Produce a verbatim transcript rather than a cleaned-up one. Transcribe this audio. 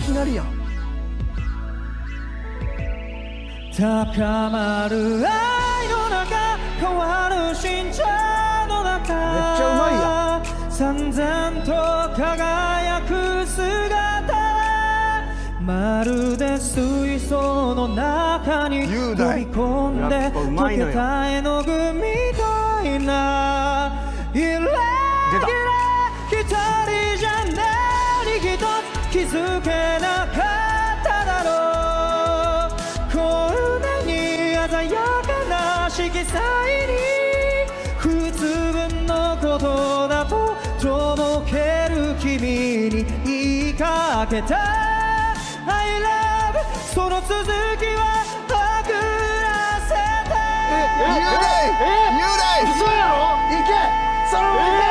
きなりやん。 高まる愛の中、変わる心情の中、めっちゃうまいやん。燦然と輝く姿はまるで水槽の中に飛び込んで溶けた絵の具みたいなイレギュラー、一人じゃ何一つ気づけなかっただろう。こんなに鮮やかな色彩に不通分のことだととぼける君に言いかけた I love その続きは送らせて。 え、雄大雄大嘘やろ。 いけそのまま